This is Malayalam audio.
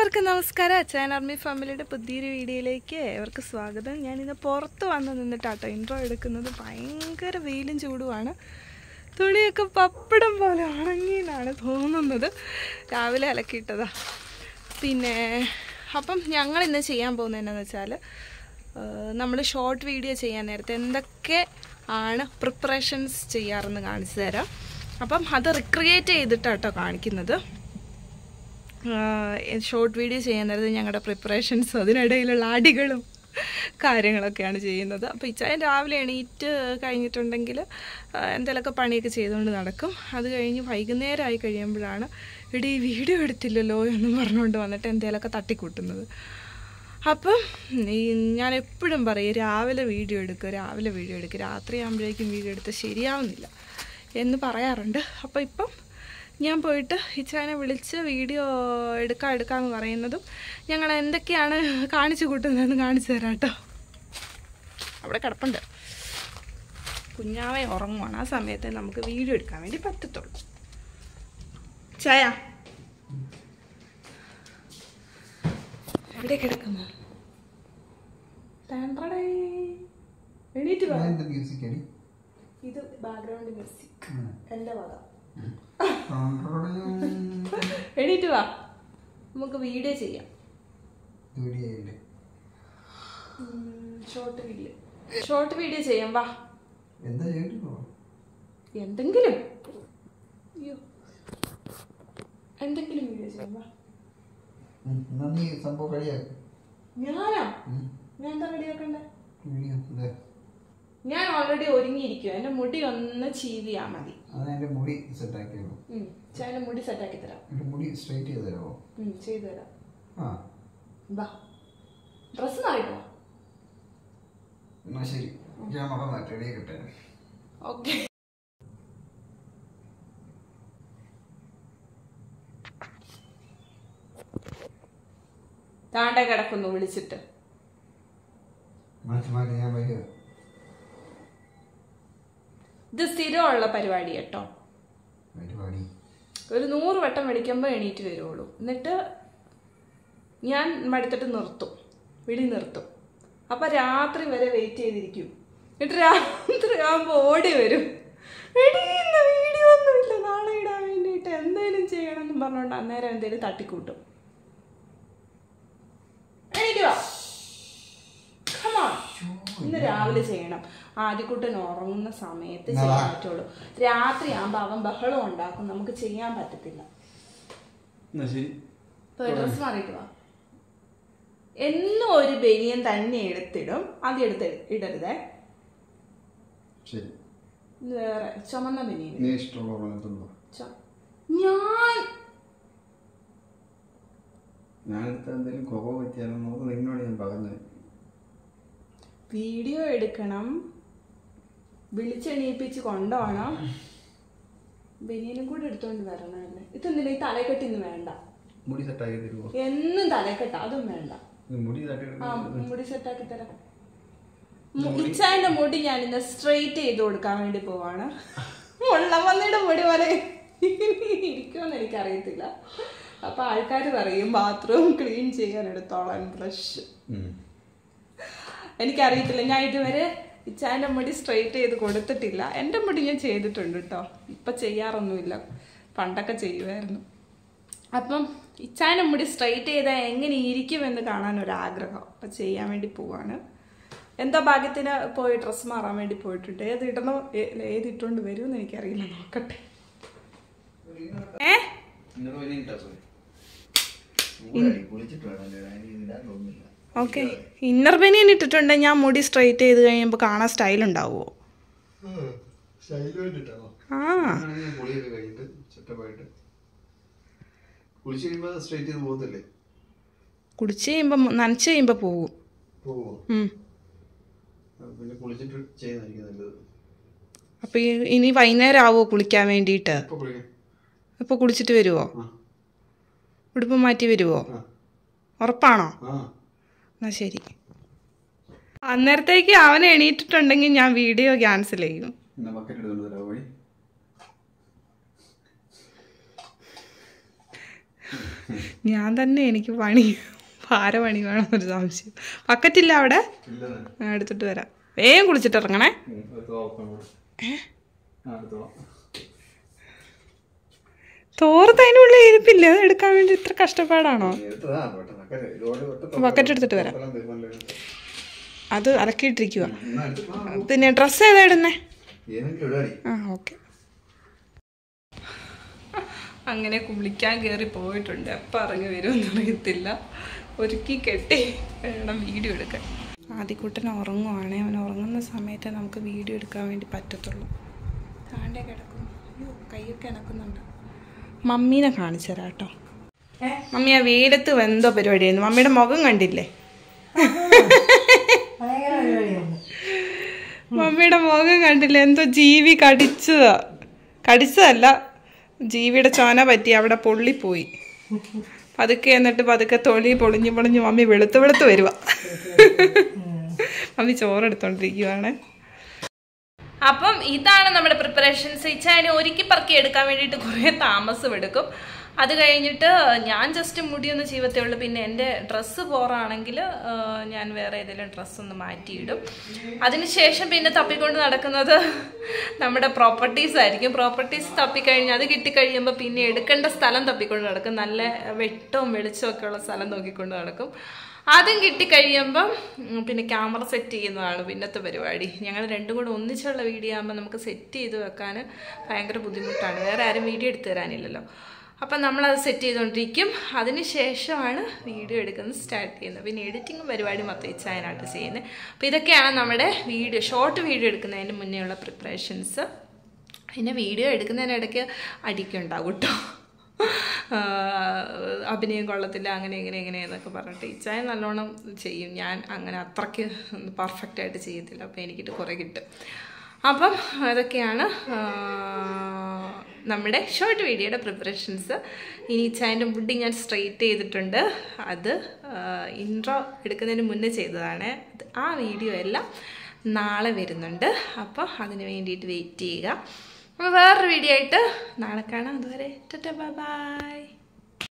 എല്ലാവർക്കും നമസ്കാരം. അച്ചായനാർമി പുതിയൊരു വീഡിയോയിലേക്ക് ഏവർക്ക് സ്വാഗതം. ഞാനിന്ന് പുറത്ത് വന്ന് നിന്നിട്ടാട്ടോ ഇൻട്രോ എടുക്കുന്നത്. ഭയങ്കര വെയിലും ചൂടുമാണ്. തുണിയൊക്കെ പപ്പടം പോലെ ഉണങ്ങിയെന്നാണ് തോന്നുന്നത്. രാവിലെ അലക്കിയിട്ടതാ. പിന്നെ അപ്പം ഞങ്ങളിന്ന് ചെയ്യാൻ പോകുന്നത് എന്താണെന്ന് വെച്ചാൽ, നമ്മൾ ഷോർട്ട് വീഡിയോ ചെയ്യാൻ നേരത്തെ എന്തൊക്കെ ആണ് പ്രിപ്പറേഷൻസ് ചെയ്യാറെന്ന് കാണിച്ചു തരാം. അപ്പം അത് റിക്രിയേറ്റ് ചെയ്തിട്ടാട്ടോ കാണിക്കുന്നത്. ഷോർട്ട് വീഡിയോ ചെയ്യാൻ നേരത്തെ ഞങ്ങളുടെ പ്രിപ്പറേഷൻസും അതിനിടയിലുള്ള അടികളും കാര്യങ്ങളൊക്കെയാണ് ചെയ്യുന്നത്. അപ്പോൾ ഇച്ചായൻ രാവിലെ എണീറ്റ് കഴിഞ്ഞിട്ടുണ്ടെങ്കിൽ എന്തെങ്കിലുമൊക്കെ പണിയൊക്കെ ചെയ്തുകൊണ്ട് നടക്കും. അത് കഴിഞ്ഞ് വൈകുന്നേരമായി കഴിയുമ്പോഴാണ് ഇവിടെ ഈ വീഡിയോ എടുത്തില്ലല്ലോ എന്ന് പറഞ്ഞുകൊണ്ട് വന്നിട്ട് എന്തെങ്കിലുമൊക്കെ തട്ടിക്കൂട്ടുന്നത്. അപ്പം ഞാൻ എപ്പോഴും പറയും, രാവിലെ വീഡിയോ എടുക്കുക, രാത്രി ആകുമ്പോഴേക്കും വീഡിയോ എടുത്ത് ശരിയാവുന്നില്ല എന്ന് പറയാറുണ്ട്. അപ്പോൾ ഇപ്പം ഞാൻ പോയിട്ട് ഇച്ചായനെ വിളിച്ച് വീഡിയോ എടുക്കാമെന്ന് പറയുന്നതും ഞങ്ങൾ എന്തൊക്കെയാണ് കാണിച്ചു കൂട്ടുന്നതെന്ന് കാണിച്ചു തരാം കേട്ടോ. അവിടെ കിടപ്പുണ്ട്. കുഞ്ഞാവെ ഉറങ്ങുവാണ്. ആ സമയത്ത് നമുക്ക് വീഡിയോ എടുക്കാൻ വേണ്ടി പറ്റത്തുള്ളൂ. ചായ എവിടെ കിടക്കുന്നു? എണീറ്റ് ഇത് ബാക്ക്ഗ്രൗണ്ട് മ്യൂസിക് എൻ്റെ വക. എണീറ്റ് വാ, നമുക്ക് വീഡിയോ ചെയ്യാം. ഷോർട്ട് വീഡിയോ ചെയ്യാം. വാ, എന്തെങ്കിലും വീഡിയോ ചെയ്യാം. വാ. ഞാനാ? ഞാൻ എന്താ റെഡിയാക്കണ്ടേ? ഞാൻ ഓൾറെഡി ഒരുങ്ങിയിരിക്കും. എന്റെ മുടി ഒന്ന് ചീവിയാ മതി. മുടി സെറ്റാക്കി തരാം. മുടി സ്ട്രൈറ്റ് ചെയ്ത് തരാമോ? ചെയ്തു തരാം. വാ, ഡ്രസ് മാറിട്ടോ. എന്നാ ശരി, ഞാൻ മറന്നു റെഡി കിട്ടേ. ഓക്കെ. താണ്ട കിടക്കുന്നു വിളിച്ചിട്ട്. ഞാൻ വരിക. ഇത് സ്ഥിരമുള്ള പരിപാടി കേട്ടോ. ഒരു 100 വട്ടം വിളിക്കുമ്പോൾ എണീറ്റ് വരുള്ളൂ. എന്നിട്ട് ഞാൻ മടുത്തിട്ട് വിളി നിർത്തും. അപ്പം രാത്രി വരെ വെയിറ്റ് ചെയ്തിരിക്കും. എന്നിട്ട് രാത്രി ആകുമ്പോൾ ഓടി വരും. ഇന്ന് വീഡിയോ ഒന്നുമില്ല, നാളെ ഇടാൻ വേണ്ടിയിട്ട് എന്തെങ്കിലും ചെയ്യണമെന്ന് പറഞ്ഞുകൊണ്ട് അന്നേരം എന്തെങ്കിലും തട്ടിക്കൂട്ടും. എണീറ്റുവാ, ഇന്ന് രാവിലെ ചെയ്യണം. ആദ്യക്കുട്ടൻ ഉറങ്ങുന്ന സമയത്ത് ചെയ്യാൻ പറ്റുള്ളൂ. രാത്രി ആകുമ്പോൾ അവൻ ബഹളം ഉണ്ടാക്കും, നമുക്ക് ചെയ്യാൻ പറ്റത്തില്ല. ഡ്രസ് മാറിയിട്ട് വാ. എന്നും ഒരു ബനിയൻ തന്നെ എടുത്തിടും. അത് ഇടരുതേ. വേറെ ചുമന്ന ബനിയൻ വീഡിയോ എടുക്കണം, വിളിച്ചെണീപ്പിച്ച് കൊണ്ടുപോകണം. ബനിയനും കൂടെ എടുത്തോണ്ട് വരണല്ലേ. ഇതെന്തിനാ ഈ തലക്കെട്ടിന്ന് വേണ്ട. എന്നും തലക്കെട്ട അതും വേണ്ട. മുടി സെറ്റാക്കി തരാം. ഇച്ചായന്റെ മുടി ഞാൻ ഇന്ന് സ്ട്രെയിറ്റ് ചെയ്ത് കൊടുക്കാൻ വേണ്ടി പോവാണ്. മുള്ളമ്മയുടെ മുടി പോലെ ഇരിക്കുമെന്ന് എനിക്കറിയത്തില്ല. അപ്പൊ ആൾക്കാർ പറയും ബാത്റൂം ക്ലീൻ ചെയ്യാൻ എടുത്തോളാൻ ബ്രഷ്. എനിക്കറിയത്തില്ല. ഞാൻ ഇതുവരെ ഇച്ചായൻ്റെ മുടി സ്ട്രെയിറ്റ് ചെയ്ത് കൊടുത്തിട്ടില്ല. എൻ്റെ മുടി ഞാൻ ചെയ്തിട്ടുണ്ട് കേട്ടോ. ഇപ്പം ചെയ്യാറൊന്നുമില്ല, പണ്ടൊക്കെ ചെയ്യുമായിരുന്നു. അപ്പം ഇച്ചായൻ്റെ മുടി സ്ട്രെയിറ്റ് ചെയ്താൽ എങ്ങനെ ഇരിക്കുമെന്ന് കാണാൻ ഒരാഗ്രഹം. അപ്പം ചെയ്യാൻ വേണ്ടി പോവാണ്. എന്താ ഭാഗ്യത്തിന് പോയി ഡ്രസ്സ് മാറാൻ വേണ്ടി പോയിട്ടുണ്ട്. ഏതിട്ടോണ്ട് വരുമെന്ന് എനിക്കറിയില്ല, നോക്കട്ടെ. ഓക്കെ, ഇന്നർ ബനിയൻ ഇട്ടിട്ടുണ്ടെങ്കിൽ ഞാൻ മുടി സ്ട്രെയിറ്റ് ചെയ്ത് കഴിയുമ്പോൾ കാണാൻ സ്റ്റൈൽ ഉണ്ടാവുമോ? കുളിച്ച് കഴിയുമ്പോ നനച്ച് കഴിയുമ്പോ പോകും. അപ്പൊ ഇനി വൈകുന്നേരം ആവോ കുളിക്കാൻ വേണ്ടിയിട്ട്? ഇപ്പൊ കുളിച്ചിട്ട് വരുവോ? ഉടുപ്പ് മാറ്റി വരുവോ? ഉറപ്പാണോ? എന്നാ ശരി. അന്നേരത്തേക്ക് അവനെ എണീറ്റിട്ടുണ്ടെങ്കിൽ ഞാൻ വീഡിയോ ക്യാൻസൽ ചെയ്യും. ഞാൻ തന്നെ എനിക്ക് ഭാരപണി വേണമെന്നൊരു സംശയം. ബക്കറ്റില്ല അവിടെ? എടുത്തിട്ട് വരാം. വേഗം കുളിച്ചിട്ട് ഇറങ്ങണേ. തോർത്ത് അതിനുള്ളിൽ ഇരിപ്പില്ല, അത് എടുക്കാൻ വേണ്ടി ഇത്ര കഷ്ടപ്പാടാണോ? ബക്കറ്റ് എടുത്തിട്ട് വരാം. അത് അലക്കിയിട്ടിരിക്കുക. പിന്നെ ഡ്രസ്സ് ഏതാ ഇടുന്നേ? ഓക്കെ. അങ്ങനെ കുളിക്കാൻ കയറി പോയിട്ടുണ്ട്. എപ്പോൾ ഇറങ്ങി വരുമെന്ന് അറിയത്തില്ല. ഒരുക്കി കെട്ടി വേണം വീഡിയോ എടുക്കാൻ. ആദ്യക്കുട്ടൻ ഉറങ്ങുവാണേ. അവൻ ഉറങ്ങുന്ന സമയത്ത് നമുക്ക് വീഡിയോ എടുക്കാൻ വേണ്ടി പറ്റത്തുള്ളൂ. താണ്ടേ കിടക്കുന്നു. അയ്യോ, കൈയൊക്കെ ഇണക്കുന്നുണ്ട്. മമ്മീനെ കാണിച്ചു തരാം കേട്ടോ. മമ്മി ആ വെയിലത്ത് എന്തോ പരിപാടിയായിരുന്നു. മമ്മിയുടെ മുഖം കണ്ടില്ലേ? മമ്മിയുടെ മുഖം കണ്ടില്ലേ? എന്തോ ജീവി കടിച്ചതല്ല, ജീവിയുടെ ചോന പറ്റി അവിടെ പൊള്ളിപ്പോയി. പതുക്കെ എന്നിട്ട് പതുക്കെ തൊലി പൊളിഞ്ഞ് മമ്മി വെളുത്ത് വരുക. മമ്മി ചോറെടുത്തോണ്ടിരിക്കുവാണ്. അപ്പം ഇതാണ് നമ്മുടെ പ്രിപ്പറേഷൻസ്. ഇച്ചായനെ ഒരുക്കി പറക്കി എടുക്കാൻ വേണ്ടിയിട്ട് കുറേ താമസം എടുക്കും. അത് കഴിഞ്ഞിട്ട് ഞാൻ ജസ്റ്റ് മുടിയൊന്ന് ചീവത്തേ ഉള്ളൂ. പിന്നെ എൻ്റെ ഡ്രസ്സ് പോറാണെങ്കിൽ ഞാൻ വേറെ ഏതെങ്കിലും ഡ്രസ്സൊന്ന് മാറ്റിയിടും. അതിനുശേഷം പിന്നെ തപ്പിക്കൊണ്ട് നടക്കുന്നത് നമ്മുടെ പ്രോപ്പർട്ടീസ് ആയിരിക്കും. പ്രോപ്പർട്ടീസ് തപ്പിക്കഴിഞ്ഞാൽ അത് കിട്ടിക്കഴിയുമ്പോൾ പിന്നെ എടുക്കേണ്ട സ്ഥലം തപ്പിക്കൊണ്ട് നടക്കും. നല്ല വെട്ടവും വെളിച്ചവും ഒക്കെ ഉള്ള സ്ഥലം നോക്കിക്കൊണ്ട് നടക്കും. അതും കിട്ടിക്കഴിയുമ്പം പിന്നെ ക്യാമറ സെറ്റ് ചെയ്യുന്നതാണ് പിന്നത്തെ പരിപാടി. ഞങ്ങൾ രണ്ടും കൂടെ ഒന്നിച്ചുള്ള വീഡിയോ ആകുമ്പോൾ നമുക്ക് സെറ്റ് ചെയ്ത് വെക്കാൻ ഭയങ്കര ബുദ്ധിമുട്ടാണ്. വേറെ ആരും വീഡിയോ എടുത്തു തരാനില്ലല്ലോ. അപ്പം നമ്മളത് സെറ്റ് ചെയ്തുകൊണ്ടിരിക്കും. അതിന് ശേഷമാണ് വീഡിയോ എടുക്കുന്നത് സ്റ്റാർട്ട് ചെയ്യുന്നത്. പിന്നെ എഡിറ്റിങ്ങും പരിപാടി മൊത്തം ഇച്ചായനായിട്ട് ചെയ്യുന്നത്. അപ്പോൾ ഇതൊക്കെയാണ് നമ്മുടെ ഷോർട്ട് വീഡിയോ എടുക്കുന്നതിന് മുന്നേ ഉള്ള പ്രിപ്പറേഷൻസ്. പിന്നെ വീഡിയോ എടുക്കുന്നതിനിടയ്ക്ക് അടിക്കുണ്ടാവും കേട്ടോ. അഭിനയം കൊള്ളത്തില്ല, അങ്ങനെ എന്നൊക്കെ പറഞ്ഞിട്ട് ഇച്ചായ നല്ലോണം ചെയ്യും. ഞാൻ അങ്ങനെ അത്രയ്ക്ക് പെർഫെക്റ്റായിട്ട് ചെയ്യത്തില്ല. അപ്പോൾ എനിക്കിട്ട് കുറേ കിട്ടും. അപ്പം അതൊക്കെയാണ് നമ്മുടെ ഷോർട്ട് വീഡിയോയുടെ പ്രിപ്പറേഷൻസ്. ഇനി ഇച്ചായൻ്റെ മുടി ഞാൻ സ്ട്രെയിറ്റ് ചെയ്തിട്ടുണ്ട്. അത് ഇൻട്രോ എടുക്കുന്നതിന് മുന്നേ ചെയ്തതാണ്. ആ വീഡിയോ എല്ലാം നാളെ വരുന്നുണ്ട്. അപ്പോൾ അതിന് വേണ്ടിയിട്ട് വെയിറ്റ് ചെയ്യുക. അപ്പോൾ വേറൊരു വീഡിയോ ആയിട്ട് നാളെ കാണാം. അതുവരെ ടാറ്റാ ബൈ ബൈ.